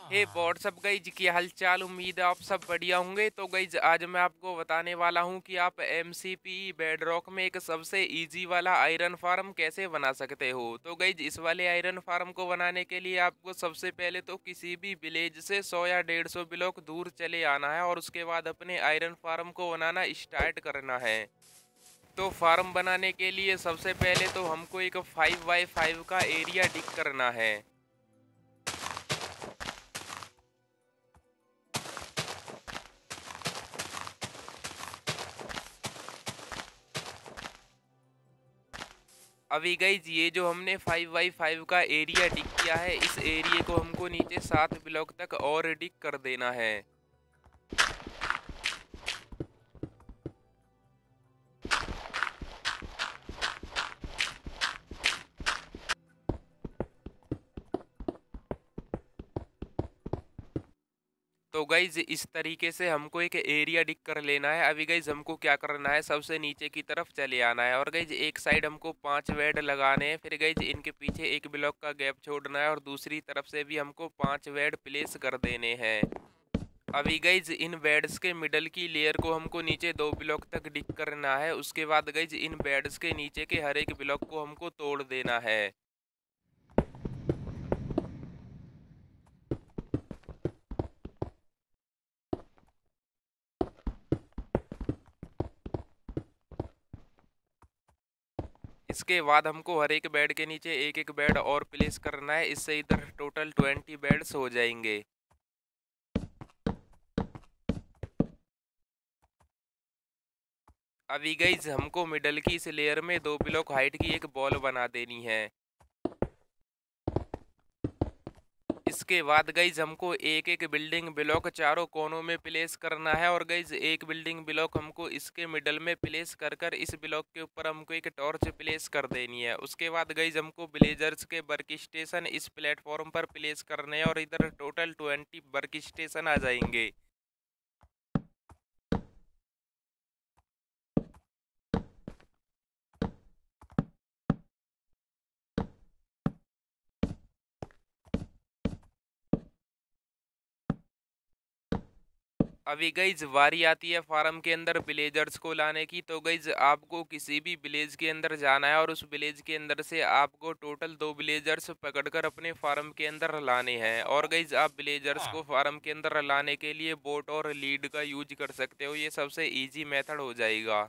हे what's up guys, क्या हाल चाल। उम्मीद है आप सब बढ़िया होंगे। तो गाइज आज मैं आपको बताने वाला हूं कि आप एमसीपी बेडरॉक में एक सबसे इजी वाला आयरन फार्म कैसे बना सकते हो। तो गाइज इस वाले आयरन फार्म को बनाने के लिए आपको सबसे पहले तो किसी भी विलेज से 100 या 150 ब्लॉक दूर चले आना है और उसके बाद अपने आयरन फार्म को बनाना स्टार्ट करना है। तो फार्म बनाने के लिए सबसे पहले तो हमको एक 5x5 का एरिया डिग करना है। अभी गाइज ये जो हमने 5x5 का एरिया डिग किया है, इस एरिया को हमको नीचे 7 ब्लॉक तक और डिग कर देना है। तो गाइज इस तरीके से हमको एक एरिया डिग कर लेना है। अभी गाइज हमको क्या करना है, सबसे नीचे की तरफ चले आना है और गाइज एक साइड हमको 5 बेड लगाने हैं। फिर गाइज इनके पीछे एक ब्लॉक का गैप छोड़ना है और दूसरी तरफ से भी हमको 5 बेड प्लेस कर देने हैं। अभी गाइज इन बेड्स के मिडल की लेयर को हमको नीचे 2 ब्लॉक तक डिग करना है। उसके बाद गाइज इन बेड्स के नीचे के हर एक ब्लॉक को हमको तोड़ देना है। इसके बाद हमको हर एक बेड के नीचे एक एक बेड और प्लेस करना है। इससे इधर टोटल 20 बेड्स हो जाएंगे। अभी गाइज हमको मिडल की इस लेयर में 2 ब्लॉक हाइट की एक बॉल बना देनी है। इसके बाद गाइज हमको एक एक बिल्डिंग ब्लॉक चारों कोनों में प्लेस करना है और गाइज एक बिल्डिंग ब्लॉक हमको इसके मिडल में प्लेस कर कर इस ब्लॉक के ऊपर हमको एक टॉर्च प्लेस कर देनी है। उसके बाद गाइज हमको विलेजर्स के वर्क स्टेशन इस प्लेटफॉर्म पर प्लेस करने हैं और इधर टोटल 20 वर्क स्टेशन आ जाएंगे। अभी गाइज बारी आती है फार्म के अंदर विलेजर्स को लाने की। तो गाइज आपको किसी भी विलेज के अंदर जाना है और उस विलेज के अंदर से आपको टोटल 2 विलेजर्स पकड़कर अपने फार्म के अंदर लाने हैं। और गाइज आप विलेजर्स को फार्म के अंदर लाने के लिए बोट और लीड का यूज कर सकते हो। ये सबसे इजी मेथड हो जाएगा।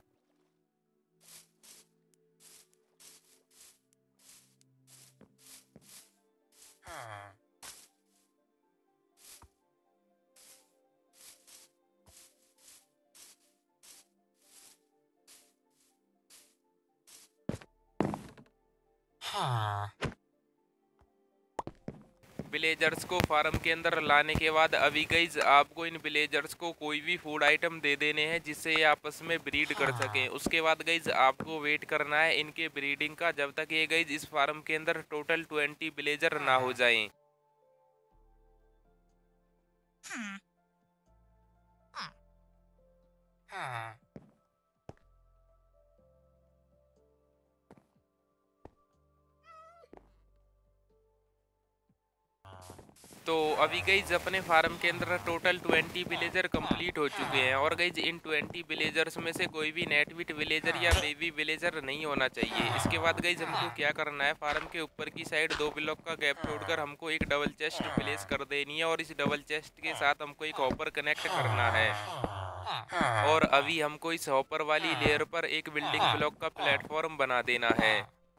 विलेजर्स को फार्म के अंदर लाने के बाद अभी गाइज आपको इन विलेजर्स को कोई भी फूड आइटम दे देने हैं जिससे ये आपस में ब्रीड कर सकें। उसके बाद गाइज आपको वेट करना है इनके ब्रीडिंग का, जब तक ये गाइज इस फार्म के अंदर टोटल 20 विलेजर ना हो जाएं। तो अभी गाइज अपने फार्म के अंदर टोटल 20 विलेजर कंप्लीट हो चुके हैं और गाइज इन 20 विलेजर्स में से कोई भी नेटविट विलेजर या बेबी विलेजर नहीं होना चाहिए। इसके बाद गाइज हमको क्या करना है, फार्म के ऊपर की साइड 2 ब्लॉक का गैप छोड़कर हमको एक डबल चेस्ट प्लेस कर देनी है और इस डबल चेस्ट के साथ हमको एक हॉपर कनेक्ट करना है। और अभी हमको इस हॉपर वाली लेयर पर एक बिल्डिंग ब्लॉक का प्लेटफॉर्म बना देना है।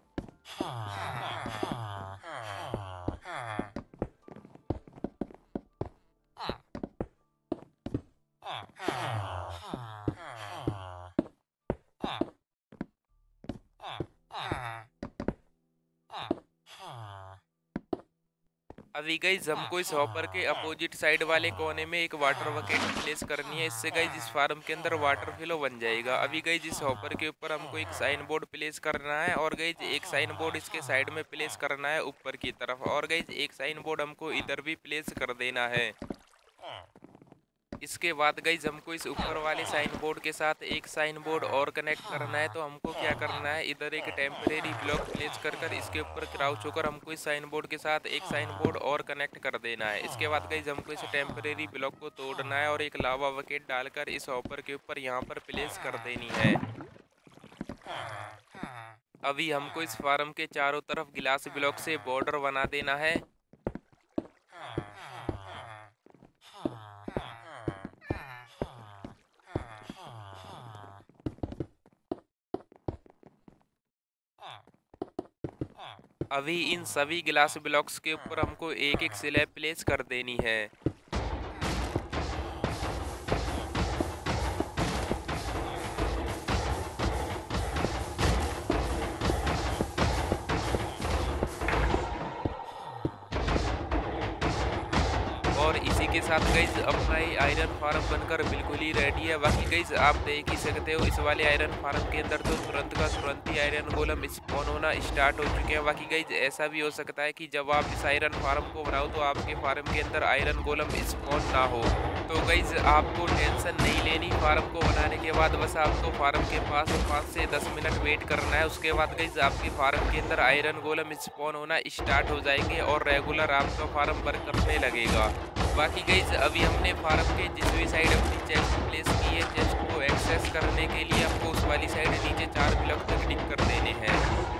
अभी गाइज हमको इस हॉपर के अपोजिट साइड वाले कोने में एक वाटर बकेट प्लेस करनी है। इससे गाइज इस फार्म के अंदर वाटर फ्लो बन जाएगा। अभी गाइज इस हॉपर के ऊपर हमको एक साइन बोर्ड प्लेस करना है और गाइज एक साइन बोर्ड इसके साइड में प्लेस करना है ऊपर की तरफ और गाइज एक साइन बोर्ड हमको इधर भी प्लेस कर देना है। इसके बाद गाइज हमको इस ऊपर वाले साइन बोर्ड के साथ एक साइन बोर्ड और कनेक्ट करना है। तो हमको क्या करना है, इधर एक टेम्परेरी ब्लॉक प्लेस कर इसके ऊपर क्राउच होकर हमको इस साइन बोर्ड के साथ एक साइन बोर्ड और कनेक्ट कर देना है। इसके बाद गाइज हमको इस टेम्परेरी ब्लॉक को तोड़ना है और एक लावा बकेट डालकर इस हॉपर के ऊपर यहाँ पर प्लेस कर देनी है। अभी हमको इस फार्म के चारों तरफ गिलास ब्लॉक से बॉर्डर बना देना है। अभी इन सभी गिलास ब्लॉक्स के ऊपर हमको एक एक स्लैब प्लेस कर देनी है। और इसी के साथ गाइज अपना ये आयरन फार्म बनकर बिल्कुल ही रेडी है। बाकी गाइज आप देख ही सकते हो इस वाले आयरन फार्म के अंदर तो तुरंत का तुरंत ही आयरन गोलम स्पॉन होना स्टार्ट हो चुके हैं। बाकी गाइज ऐसा भी हो सकता है कि जब आप इस आयरन फार्म को बनाओ तो आपके फार्म के अंदर आयरन गोलम स्पॉन ना हो। तो गाइज आपको टेंशन नहीं लेनी, फार्म को बनाने के बाद बस आपको फार्म के पास 5 से 10 मिनट वेट करना है। उसके बाद गाइज आपके फार्म के अंदर आयरन गोलम स्पॉन होना स्टार्ट हो जाएंगे और रेगुलर आपका फार्म वर्क करने लगेगा। बाकी गाइज अभी हमने फार्म के जिस भी साइड अपनी चेस्ट प्लेस की है, चेस्ट को एक्सेस करने के लिए हमको उस वाली साइड नीचे 4 ब्लॉक तक टिक कर देने हैं।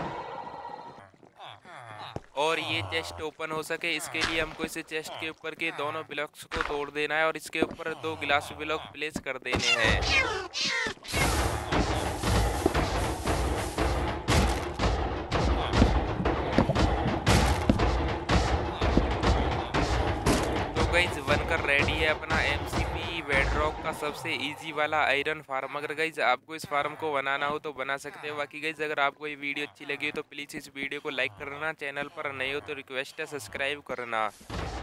और ये चेस्ट ओपन हो सके इसके लिए हमको इसे चेस्ट के ऊपर के दोनों ब्लॉक्स को तोड़ देना है और इसके ऊपर 2 गिलास ब्लॉक प्लेस कर देने हैं। गाइज बनकर रेडी है अपना एमसीपी बेडरॉक का सबसे इजी वाला आयरन फार्म। अगर गाइज आपको इस फार्म को बनाना हो तो बना सकते हो। बाकी गाइज अगर आपको ये वीडियो अच्छी लगी हो तो प्लीज़ इस वीडियो को लाइक करना, चैनल पर नए हो तो रिक्वेस्ट है सब्सक्राइब करना।